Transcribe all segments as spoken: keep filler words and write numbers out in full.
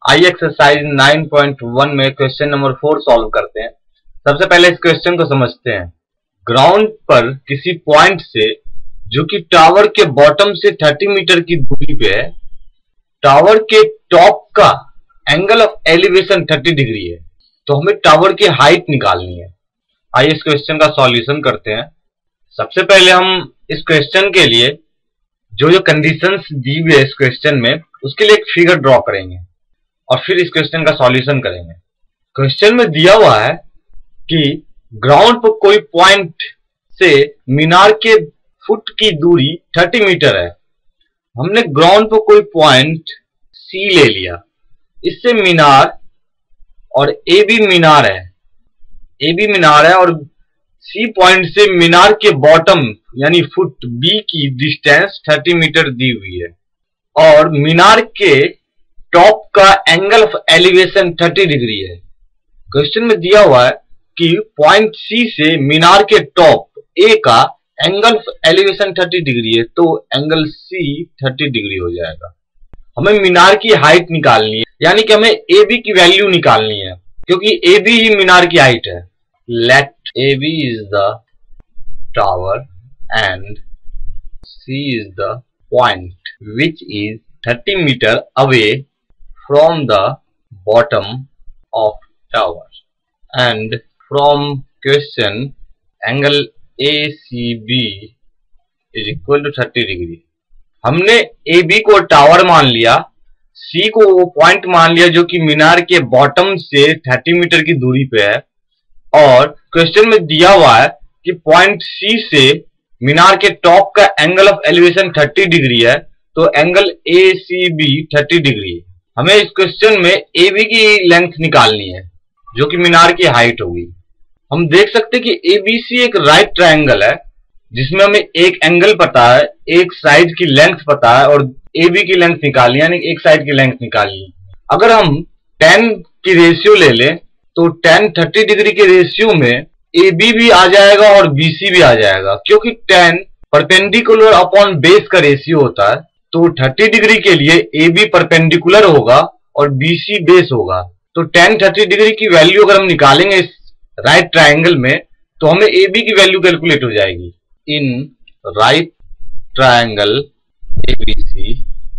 आइए exercise nine point one में question number four solve करते हैं। सबसे पहले इस क्वेश्चन को समझते हैं। ग्राउंड पर किसी पॉइंट से जो कि टावर के बॉटम से थर्टी मीटर की दूरी पे है, टावर के टॉप का angle of elevation thirty degree है, तो हमें टावर की हाइट निकालनी है। आइए इस क्वेश्चन का सॉल्यूशन करते हैं। सबसे पहले हम इस क्वेश्चन के लिए जो जो कंडीशंस दी हुई है इस क्वेश्चन में, उसके लिए एक फिगर ड्रॉ करेंगे और फिर इस क्वेश्चन का सॉल्यूशन करेंगे। क्वेश्चन में दिया हुआ है कि ग्राउंड पर कोई पॉइंट से मीनार के फुट की दूरी थर्टी मीटर है। हमने ग्राउंड पर कोई पॉइंट सी ले लिया, इससे मीनार और ए बी मीनार है, ए बी मीनार है और सी पॉइंट से मीनार के बॉटम यानी फुट बी की डिस्टेंस थर्टी मीटर दी हुई है और मीनार के टॉप का angle of elevation thirty degree है। क्वेश्चन में दिया हुआ है कि पॉइंट सी से मीनार के टॉप ए का angle of elevation thirty degree है, तो एंगल सी थर्टी डिग्री हो जाएगा। हमें मीनार की हाइट निकालनी है, यानी कि हमें ए बी की वैल्यू निकालनी है, क्योंकि ए बी ही मीनार की हाइट है। Let A B is the tower and C is the point which is thirty metre away from the bottom of tower, and from question angle A C B is equal to thirty degree. हमने A B को tower मान लिया, C को वो point मान लिया जो कि मीनार के बॉटम से थर्टी मीटर की दूरी पे है, और क्वेश्चन में दिया हुआ है कि पॉइंट C से मीनार के टॉप का angle of elevation thirty degree है, तो angle A C B thirty degree. हमें इस क्वेश्चन में ए बी की लेंथ निकालनी है जो कि मीनार की हाइट होगी। हम देख सकते हैं कि ए बी सी एक राइट ट्रायंगल है जिसमें हमें एक एंगल पता है, एक साइड की लेंथ पता है और ए बी की लेंथ निकालनी है, यानी एक साइड की लेंथ निकालनी है। अगर हम टेन की रेशियो ले लें तो टेन थर्टी डिग्री के रेशियो में ए बी भी आ जाएगा और बी सी भी आ जाएगा, क्योंकि टेन परपेंडिकुलर अपॉन बेस का रेशियो होता है। तो थर्टी डिग्री के लिए ए बी परपेंडिकुलर होगा और बी सी बेस होगा। तो टेन थर्टी डिग्री की वैल्यू अगर हम निकालेंगे इस राइट ट्रायंगल में, तो हमें ए बी की वैल्यू कैलकुलेट हो जाएगी। In right triangle A B C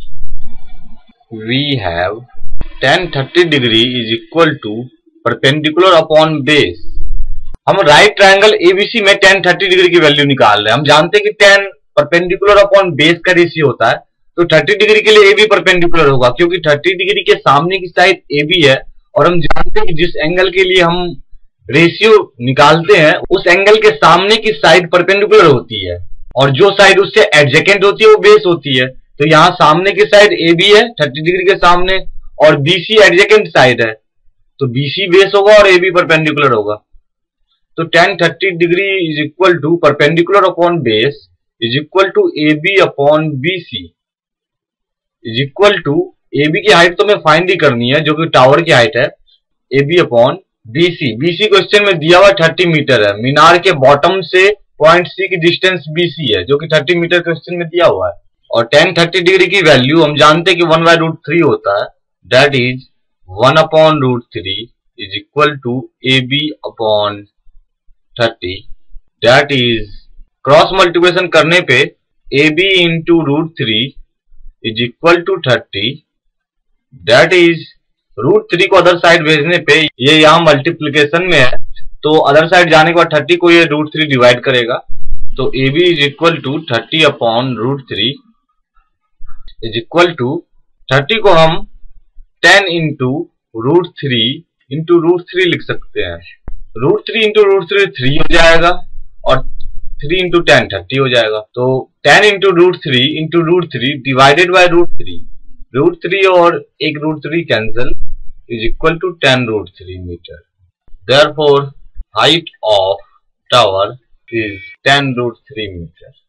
we have tan thirty degree is equal to perpendicular upon base. हम right triangle A B C में टेन थर्टी डिग्री की value निकाल रहे हैं। हम जानते हैं कि टेन परपेंडिकुलर अपॉन बेस का रेशियो होता है, तो थर्टी डिग्री के लिए ए बी परपेंडिकुलर होगा, क्योंकि थर्टी डिग्री के सामने की साइड ए बी है और हम जानते हैं कि जिस एंगल के लिए हम रेशियो निकालते हैं उस एंगल के सामने की साइड परपेंडिकुलर होती है और जो साइड उससे एडजेकेंट होती है वो बेस होती है। तो यहाँ सामने की साइड ए बी है थर्टी डिग्री के सामने और बी सी एडजेकेंट साइड है, तो बी सी बेस होगा और ए बी परपेंडिकुलर होगा। तो tan thirty degree is equal to perpendicular upon base is equal to A B upon B C is equal to A B की height तो हमें find ही करनी है जो कि टावर की हाइट है, A B upon B C. B C question में दिया हुआ थर्टी मीटर है, मीनार के बॉटम से पॉइंट सी की डिस्टेंस बी सी है जो कि थर्टी मीटर क्वेश्चन में दिया हुआ है, और टेन थर्टी डिग्री की वैल्यू हम जानते हैं कि वन बाय रूट थ्री होता है, that is one upon root three is equal to A B upon thirty, that is cross multiplication करने पे A B into root three is equal to thirty, that is root three को other side भेजने पे ये यहाँ multiplication में है, तो अदर साइड जाने के बाद थर्टी को ये रूट थ्री डिवाइड करेगा, तो A B is equal to thirty upon root three is equal to thirty को हम ten into root three into root three लिख सकते हैं। Root three into root three three हो जाएगा और थ्री इंटू टेन थर्टी हो जाएगा, तो ten into root three into root three divided by root three, root three और एक root three cancel is equal to ten root three metre. Therefore height of tower is ten root three metre.